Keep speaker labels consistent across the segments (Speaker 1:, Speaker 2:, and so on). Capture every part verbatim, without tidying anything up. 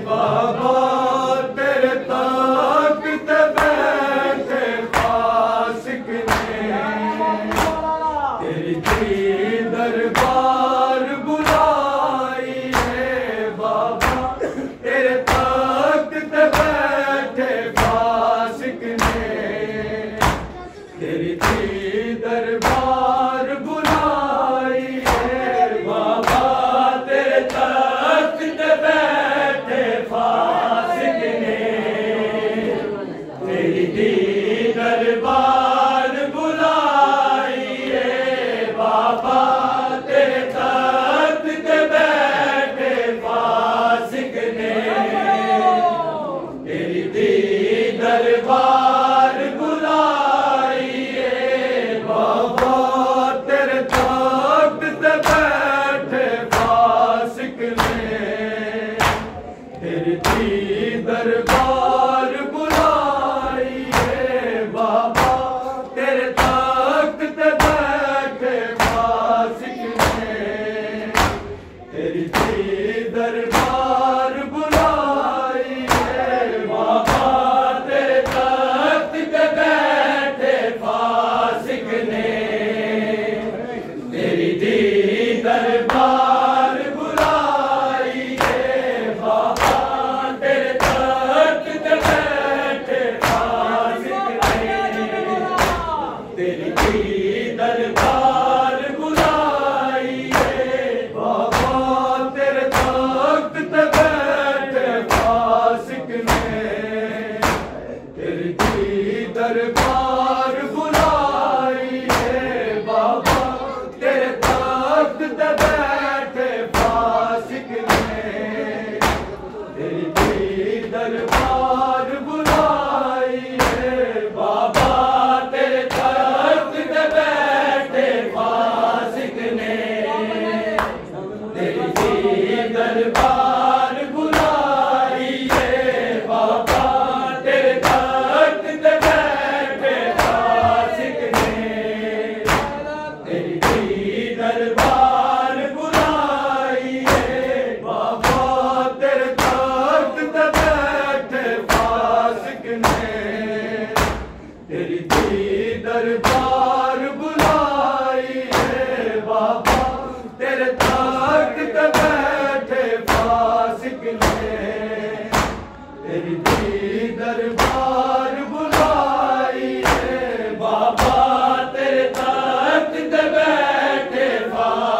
Speaker 1: बाबा तेरे तख्त ते बैठे फासिक ने, तेरी दी दरबार बुलाई है बाबा, तेरे तख्त ते बैठे फासिक ने, तेरी दी दरबार बुलाई है बाबा, तेरे तख्त ते बैठे फासिक ने, तेरी दी दरबार बुलाई है बाबा, तेरे तख्त ते बैठे फासिक ने, तेरी दी दरबार बुलाई है बाबा, तेरे तख्त ते बैठे फासिक ने, तेरी दी दरबार बुलाई है बाबा, तेरे तख्त ते बैठे फासिक ने, तेरी दी दरबार बुलाई है बाबा, तेरे तख्त ते बैठे फासिक ने, तेरी दी दरबार बुलाई है बाबा, तेरे तख्त ते बैठे फासिक ने, तेरी दी दरबार बुलाई है बाबा, तेरे तख्त ते बैठे फासिक ने, तेरी दी दरबार बुलाई है बाबा, तेरे तख्त ते बैठे फासिक ने, तेरी दी दरबार बुलाई है बाबा, तेरे तख्त ते बैठे फासिक ने, तेरी दी दरबार बुलाई है बाबा, तेरे तख्त ते बैठे फासिक ने, तेरी दी दरबार बुलाई है बाबा, तेरे तख्त ते बैठे फासिक ने, तेरी दी दरबार बुलाई है बाबा, तेरे तख्त ते बैठे फासिक ने, तेरी दी दरबार बुलाई है बाबा, तेरे तख्त ते बैठे फासिक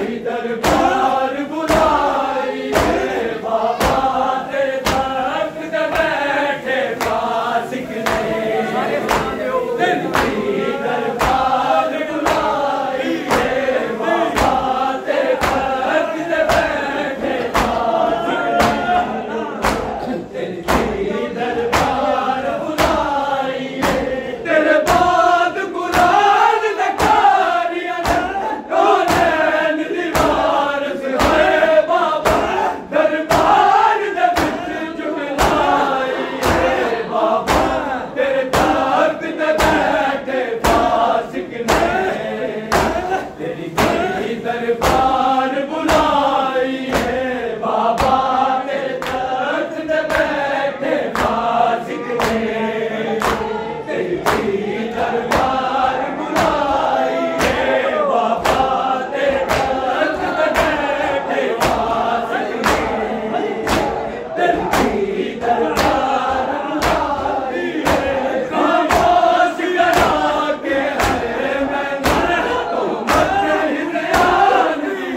Speaker 1: दरबार बुलाई है बाबा तेरे तख्त पे बैठे फासिक ने दिल की दरबार बुलाई है बाबा तेरे तख्त पे बैठे फासिक ने दिल की दरबार बुलाई है तेरे बाद कुरान दकारियां कौन दीवार से है बाबा दरबार दे विच जुगलाई है बाबा तेरे तख्त ते बैठे फासिक ने तेरी की दरबार बुलाई है बाबा तेरे तख्त ते बैठे फासिक ने तेरी की दरबार बुलाई है बाबा तेरे तख्त पे बैठे फासिक ने तेरी की दरबार बुलाई है खामोश करा के है मैंने तो मत हिंदुस्तान की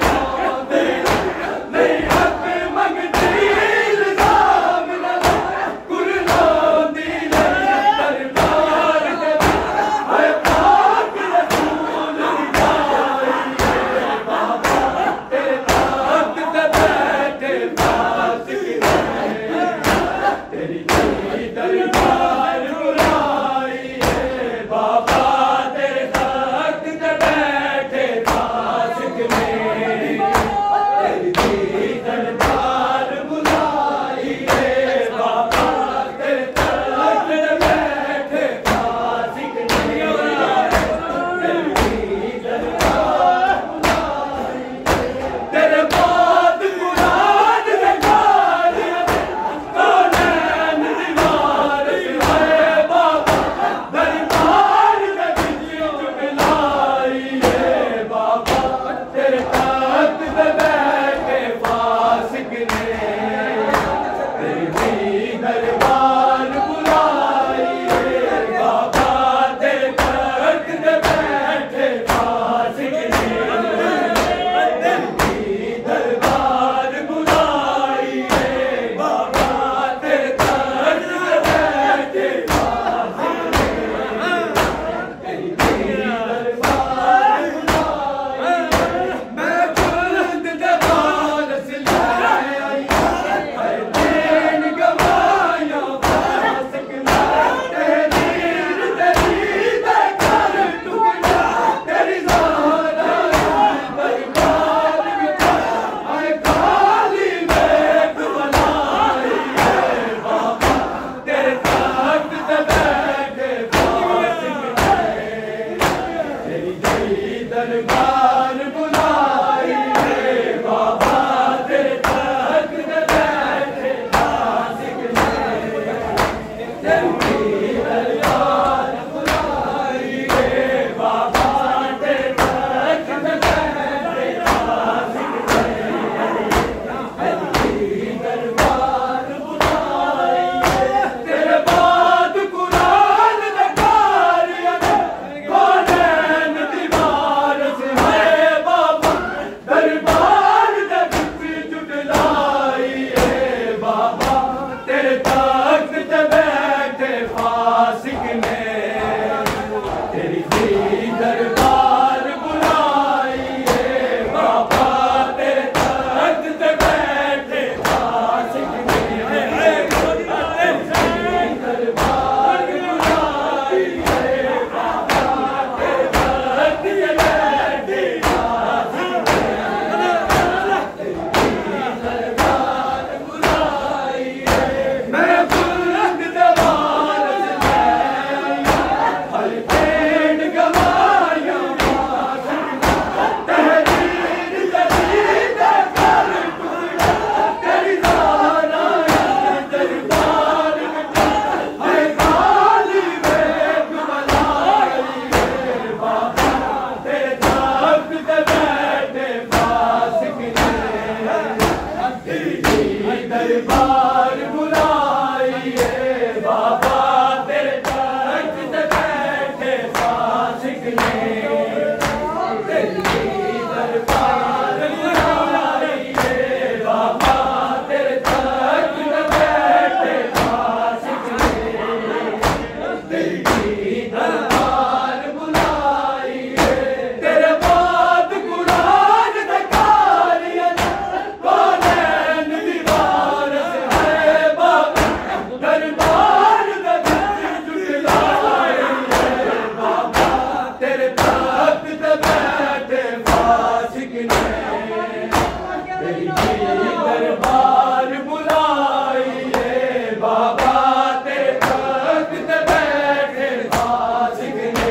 Speaker 1: दरबार बुलाइए बाबा तेरे तख्त पे बैठे फासिक ने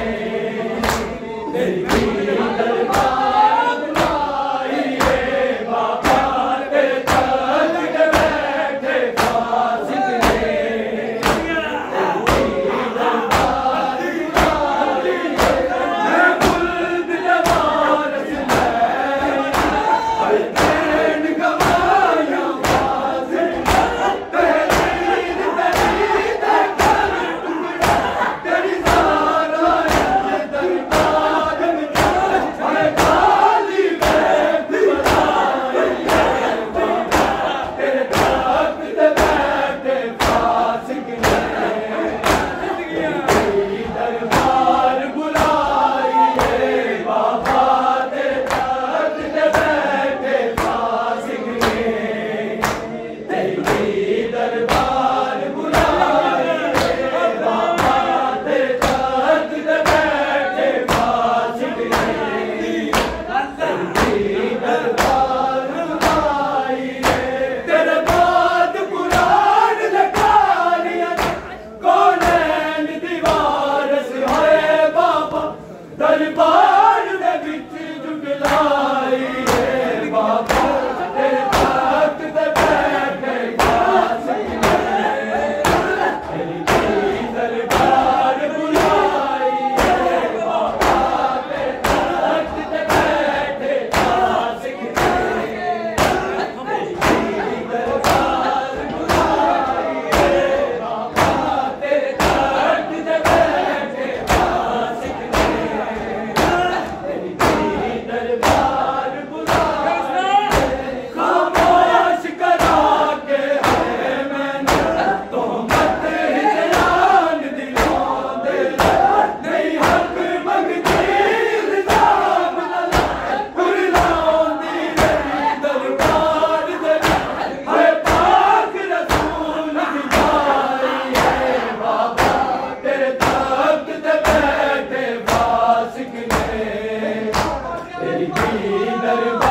Speaker 1: तेरी दरबार बुलाइए बाबा तेरे तख्त पे बैठे फासिक ने दरबार बुलाइए मैं बुल्द जवारस दरबार दे विच जुगलाइए बाबा तेरे तख्त ते बैठे फासिक ने तेरी दरबार बुलाइए बाबा तेरे तख्त ते बैठे फासिक ने तेरी दरबार बुलाइए बाबा तेरे तख्त ते बैठे फासिक ने दरबार बुलाइए खामोश करा के है मैंने तो मत हिजरान दिलों दे नहीं हक मंगती इल्जाम बुलाऊंदी मेरी दरबार दे है पाक रसूल दिखाइए बाबा तेरे तख्त ते बैठे फासिक ने तेरी दरबार